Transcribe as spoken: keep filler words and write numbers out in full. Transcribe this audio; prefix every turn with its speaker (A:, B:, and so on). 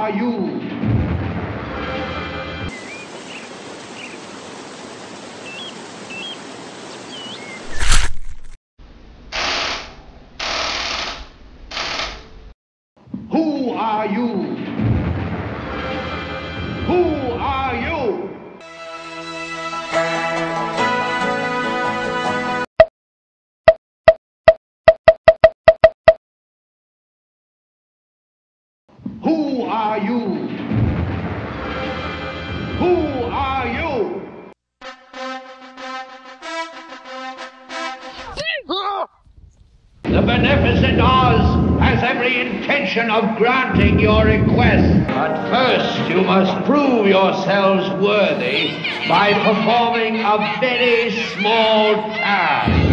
A: are you? Who are you? Who are you? Who are you? Who are you? The beneficent Oz has every intention of granting your request. But first you must prove yourselves worthy by performing a very small task.